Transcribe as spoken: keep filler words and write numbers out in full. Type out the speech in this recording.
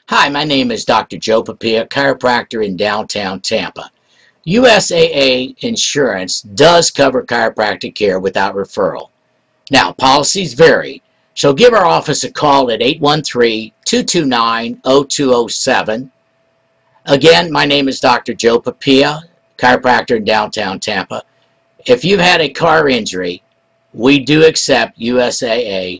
Hi, my name is Doctor Joe Papia, chiropractor in downtown Tampa. U S A A insurance does cover chiropractic care without referral. Now, policies vary, so give our office a call at eight one three, two two nine, zero two zero seven. Again, my name is Doctor Joe Papia, chiropractor in downtown Tampa. If you've had a car injury, we do accept U S A A